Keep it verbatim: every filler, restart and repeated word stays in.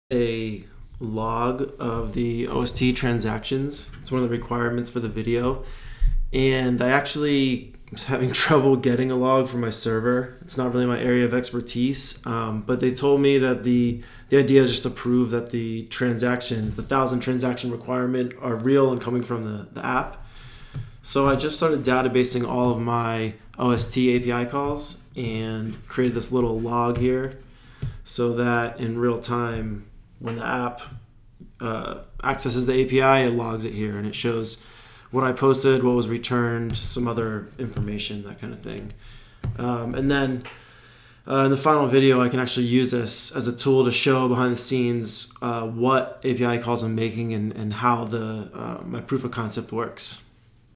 A log of the O S T transactions. It's one of the requirements for the video. And I actually was having trouble getting a log from my server. It's not really my area of expertise, um, but they told me that the, the idea is just to prove that the transactions, the thousand transaction requirement, are real and coming from the, the app. So I just started databasing all of my O S T A P I calls and created this little log here so that in real time, when the app uh, accesses the A P I, it logs it here and it shows what I posted, what was returned, some other information, that kind of thing. Um, and then uh, in the final video, I can actually use this as a tool to show behind the scenes uh, what A P I calls I'm making and, and how the uh, my proof of concept works.